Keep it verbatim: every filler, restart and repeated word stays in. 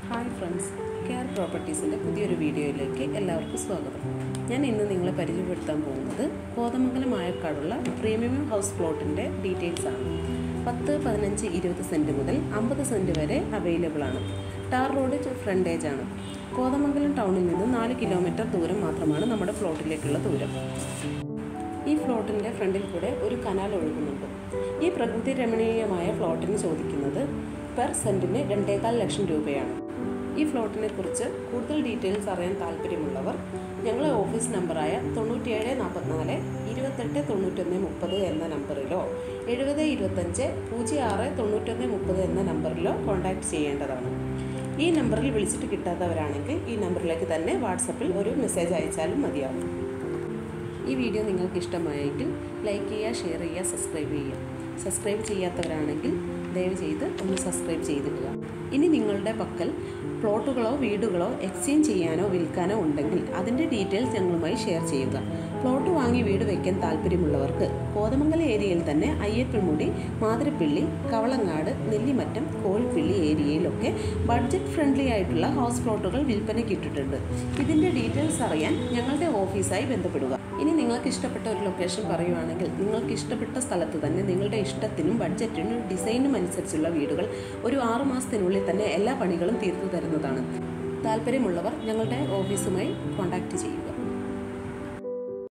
Hi friends, care പ്രോപ്പർട്ടീസിൻ്റെ പുതിയൊരു വീഡിയോയിലേക്ക് എല്ലാവർക്കും സ്വാഗതം. ഞാൻ ഇന്ന് നിങ്ങളെ പരിചയപ്പെടുത്താൻ പോകുന്നത് കോതമംഗലം ആയക്കാടുള്ള പ്രീമിയം ഹൗസ് പ്ലോട്ടിൻ്റെ ഡീറ്റെയിൽസ് ആണ്. പത്ത് പതിനഞ്ച് ഇരുപത് സെൻറ്റ് മുതൽ അമ്പത് സെൻറ്റ് വരെ അവൈലബിൾ ആണ്. ടാർ റോഡ് ഫ്രണ്ടേജ് ആണ്. കോതമംഗലം ടൗണിൽ നിന്ന് നാല് കിലോമീറ്റർ ദൂരം മാത്രമാണ് നമ്മുടെ പ്ലോട്ടിലേക്കുള്ള ദൂരം. ഈ പ്ലോട്ടിൻ്റെ ഫ്രണ്ടിൽ കൂടെ ഒരു കനാൽ ഒഴുകുന്നുണ്ട്. ഈ പ്രകൃതി രമണീയമായ പ്ലോട്ടിന് ചോദിക്കുന്നത് പെർ സെൻറ്റിന് രണ്ടേകാൽ ലക്ഷം രൂപയാണ്. ഈ പ്ലോട്ടിനെ കുറിച്ച് കൂടുതൽ ഡീറ്റെയിൽസ് അറിയാൻ താല്പര്യമുള്ളവർ ഞങ്ങളെ ഓഫീസ് നമ്പറായ തൊണ്ണൂറ്റിയേഴ് നാൽപ്പത്തിനാല് ഇരുപത്തെട്ട് തൊണ്ണൂറ്റൊന്ന് മുപ്പത് എന്ന നമ്പറിലോ എഴുപത് ഇരുപത്തഞ്ച് പൂജ്യം ആറ് തൊണ്ണൂറ്റൊന്ന് മുപ്പത് എന്ന നമ്പറിലോ കോൺടാക്റ്റ് ചെയ്യേണ്ടതാണ്. ഈ നമ്പറിൽ വിളിച്ചിട്ട് കിട്ടാത്തവരാണെങ്കിൽ ഈ നമ്പറിലേക്ക് തന്നെ വാട്സപ്പിൽ ഒരു മെസ്സേജ് അയച്ചാലും മതിയാവും. ഈ വീഡിയോ നിങ്ങൾക്ക് ഇഷ്ടമായെങ്കിൽ ലൈക്ക് ചെയ്യുക, ഷെയർ ചെയ്യുക, സബ്സ്ക്രൈബ് ചെയ്യുക. സബ്സ്ക്രൈബ് ചെയ്യാത്തവരാണെങ്കിൽ ദയവ് ചെയ്ത് ഒന്ന് സബ്സ്ക്രൈബ് ചെയ്തിടുക. ഇനി നിങ്ങളുടെ പക്കൽ പ്ലോട്ടുകളോ വീടുകളോ എക്സ്ചേഞ്ച് ചെയ്യാനോ വിൽക്കാനോ ഉണ്ടെങ്കിൽ അതിൻ്റെ ഡീറ്റെയിൽസ് ഞങ്ങളുമായി ഷെയർ ചെയ്യുക. പ്ലോട്ട് വാങ്ങി വീട് വയ്ക്കാൻ താല്പര്യമുള്ളവർക്ക് കോതമംഗലം ഏരിയയിൽ തന്നെ അയ്യപ്പൻമുടി, മാതിരപ്പള്ളി, കവളങ്ങാട്, നെല്ലിമറ്റം, കോൽപ്പിള്ളി ഏരിയയിലൊക്കെ ബഡ്ജറ്റ് ഫ്രണ്ട്ലി ആയിട്ടുള്ള ഹൗസ് പ്ലോട്ടുകൾ വിൽപ്പനയ്ക്ക് ഇട്ടിട്ടുണ്ട്. ഇതിൻ്റെ ഡീറ്റെയിൽസ് അറിയാൻ ഞങ്ങളുടെ ഓഫീസായി ബന്ധപ്പെടുക. ഇനി നിങ്ങൾക്ക് ഇഷ്ടപ്പെട്ട ഒരു ലൊക്കേഷൻ പറയുവാണെങ്കിൽ നിങ്ങൾക്ക് ഇഷ്ടപ്പെട്ട സ്ഥലത്ത് തന്നെ നിങ്ങളുടെ ഇഷ്ടത്തിനും ബഡ്ജറ്റിനും ഡിസൈനും അനുസരിച്ചുള്ള വീടുകൾ ഒരു ആറു മാസത്തിനുള്ളിൽ തന്നെ എല്ലാ പണികളും തീർത്തു തരുന്നതാണ്. താല്പര്യമുള്ളവർ ഞങ്ങളുടെ ഓഫീസുമായി കോൺടാക്റ്റ് ചെയ്യുക.